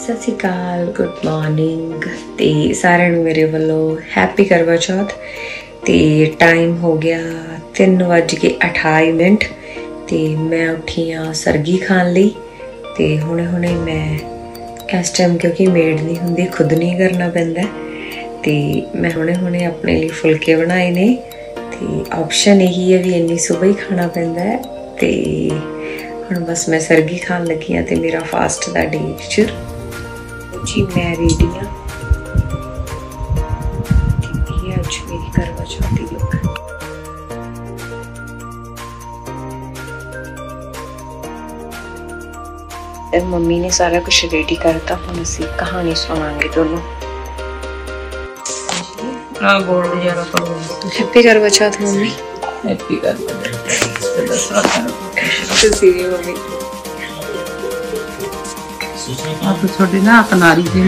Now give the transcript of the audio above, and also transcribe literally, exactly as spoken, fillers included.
सत श्री अकाल, good morning ते सारे मेरे वालों हैप्पी करवा चौथ। ते टाइम हो गया तीन बज के अठाई मिनट ते मैं उठी हाँ सरगी खान ली। ते हुणे हुणे मैं इस टाइम क्योंकि मेड नहीं हुंदी खुद नहीं करना पैंदा ते मैं हुणे हुणे अपने लिए फुलके बनाए ने। ते ऑप्शन यही है भी इन्नी सुबह ही खाना पैंदा है। ते हुण बस मैं सरगी खान लगी हाँ ते मेरा फास्ट दा डे शुरू जी। मैं रेडी हाँ, ये अज मेरी करवा चौथ दी लुक। मम्मी ने सारा कुछ रेडी करता, हुण असीं कहानी सुनांगे दोनों। आ गोल गुजारा करो। हैप्पी करवा चौथ मम्मी। हैप्पी करवा चौथ। तुसीं भी मम्मी। आप छोटे ना अपनारी थे।